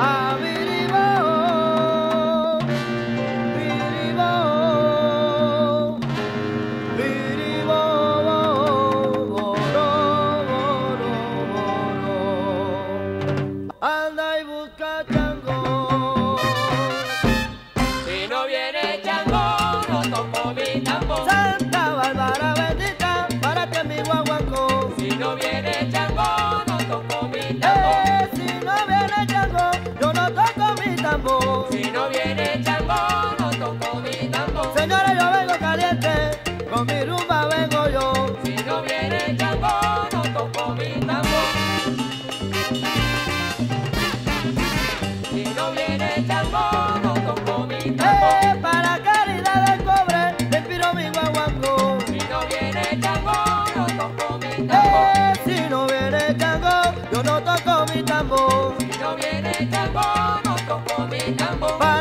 Abiribo, biribo, biribo, boro, boro, boro. Anda y busca Chango. Si no viene Chango, no toco mi tambor. Santa Bárbara bendita, párate mi guaguancó. Si no viene Chango, no toco mi tambor. Si no viene Chango, yo no toco mi tambor. Si no viene Chango, no toco mi tambor. Señores, yo vengo caliente, con mi rumba vengo yo. Si no viene Chango, no toco mi tambor. Si no viene Chango, no toco mi tambor. Para caridad del cobre, te piro mi guaguancó. Si no viene Chango, no toco mi tambor. Si no viene Chango, yo no toco mi tambor. Si no viene Chango, no toco mi tambor.